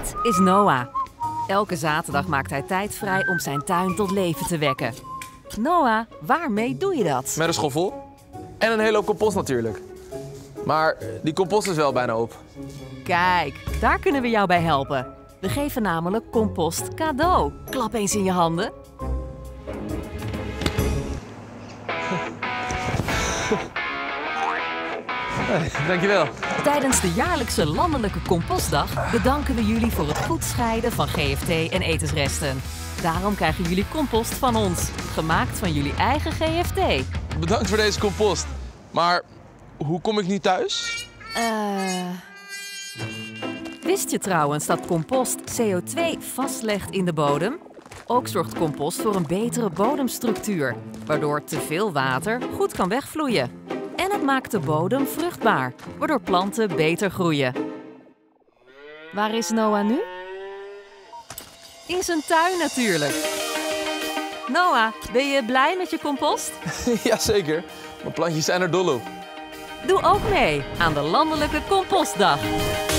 Dit is Noah. Elke zaterdag maakt hij tijd vrij om zijn tuin tot leven te wekken. Noah, waarmee doe je dat? Met een schoffel. En een hele hoop compost natuurlijk. Maar die compost is wel bijna op. Kijk, daar kunnen we jou bij helpen. We geven namelijk compost cadeau. Klap eens in je handen. Dankjewel. Tijdens de jaarlijkse landelijke compostdag bedanken we jullie voor het goed scheiden van GFT en etensresten. Daarom krijgen jullie compost van ons, gemaakt van jullie eigen GFT. Bedankt voor deze compost. Maar hoe kom ik nu thuis? Wist je trouwens dat compost CO2 vastlegt in de bodem? Ook zorgt compost voor een betere bodemstructuur, waardoor te veel water goed kan wegvloeien. En het maakt de bodem vruchtbaar, waardoor planten beter groeien. Waar is Noah nu? In zijn tuin natuurlijk. Noah, ben je blij met je compost? Jazeker, mijn plantjes zijn er dol op. Doe ook mee aan de Landelijke Compostdag.